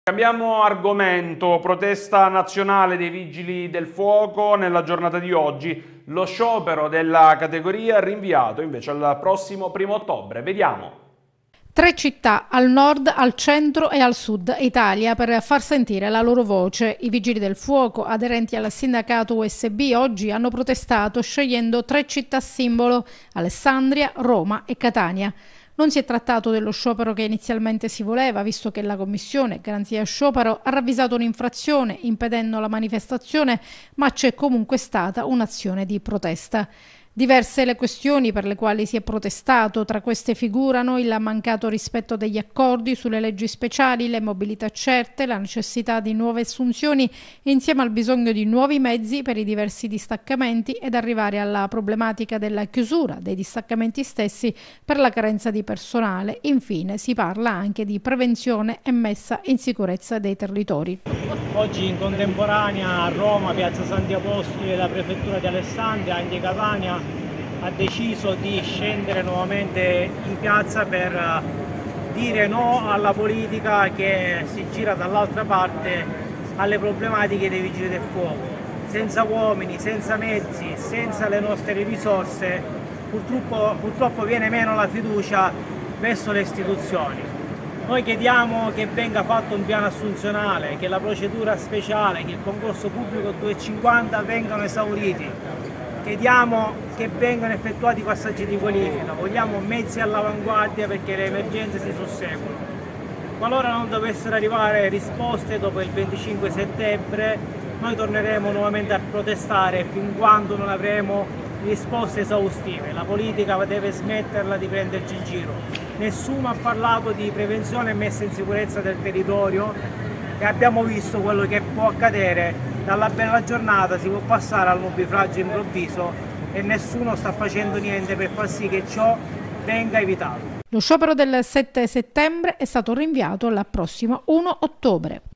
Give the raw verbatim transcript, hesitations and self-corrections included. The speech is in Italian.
Cambiamo argomento, protesta nazionale dei Vigili del Fuoco nella giornata di oggi. Lo sciopero della categoria è rinviato invece al prossimo primo ottobre. Vediamo. Tre città, al nord, al centro e al sud Italia, per far sentire la loro voce. I Vigili del Fuoco, aderenti al sindacato U S B, oggi hanno protestato scegliendo tre città simbolo: Alessandria, Roma e Catania. Non si è trattato dello sciopero che inizialmente si voleva, visto che la Commissione Garanzia Sciopero ha ravvisato un'infrazione impedendo la manifestazione, ma c'è comunque stata un'azione di protesta. Diverse le questioni per le quali si è protestato, tra queste figurano il mancato rispetto degli accordi sulle leggi speciali, le mobilità certe, la necessità di nuove assunzioni insieme al bisogno di nuovi mezzi per i diversi distaccamenti ed arrivare alla problematica della chiusura dei distaccamenti stessi per la carenza di personale. Infine si parla anche di prevenzione e messa in sicurezza dei territori. Oggi in contemporanea a Roma, Piazza Santi Apostoli e la Prefettura di Alessandria, anche Catania, ha deciso di scendere nuovamente in piazza per dire no alla politica che si gira dall'altra parte alle problematiche dei Vigili del Fuoco. Senza uomini, senza mezzi, senza le nostre risorse, purtroppo, purtroppo viene meno la fiducia verso le istituzioni. Noi chiediamo che venga fatto un piano assunzionale, che la procedura speciale, che il concorso pubblico duecentocinquanta vengano esauriti. Chiediamo che vengano effettuati passaggi di qualifica, vogliamo mezzi all'avanguardia perché le emergenze si susseguono. Qualora non dovessero arrivare risposte dopo il venticinque settembre, noi torneremo nuovamente a protestare fin quando non avremo risposte esaustive. La politica deve smetterla di prenderci in giro. Nessuno ha parlato di prevenzione e messa in sicurezza del territorio e abbiamo visto quello che può accadere. Dalla bella giornata si può passare al nubifragio improvviso e nessuno sta facendo niente per far sì che ciò venga evitato. Lo sciopero del sette settembre è stato rinviato al prossimo primo ottobre.